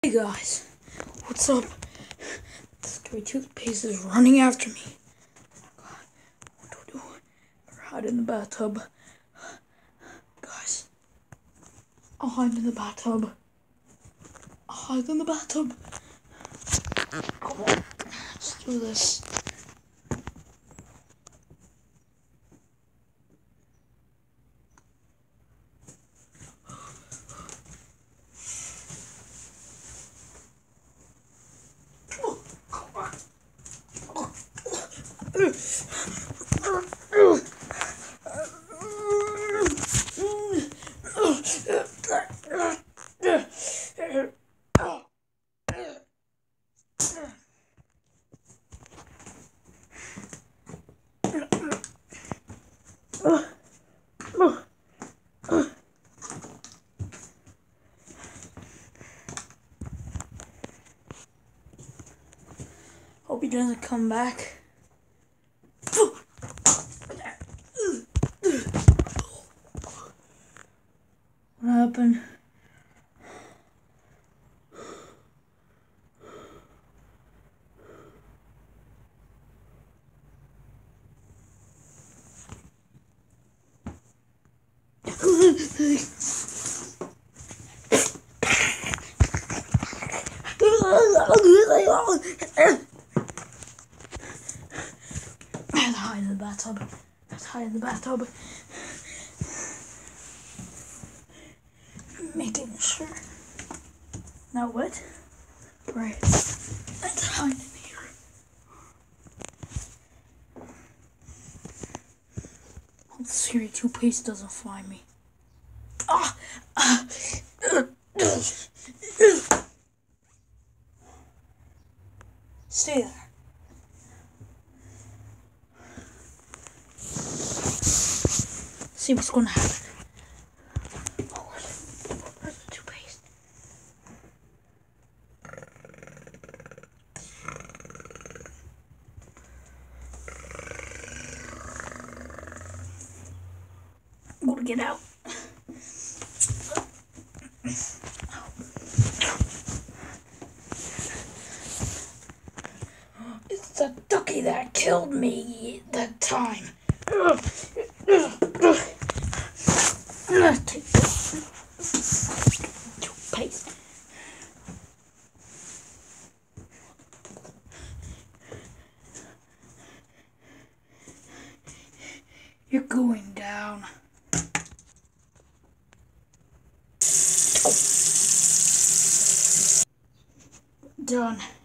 Hey guys, what's up? The stray toothpaste is running after me. Oh God, what do I do? Better hide in the bathtub. Guys, I'll hide in the bathtub. I'll hide in the bathtub. Come on, let's do this. Hope he doesn't come back. What happened? Let's hide in the bathtub. Let's hide in the bathtub. Making sure. Now what? Right. Let's hide in here. Hope the scary toothpaste doesn't find me. Stay there. See what's going to happen. Oh, where's the toothpaste? I'm going to get out. It's the ducky that killed me that time. Take toothpaste. You're going down. Done.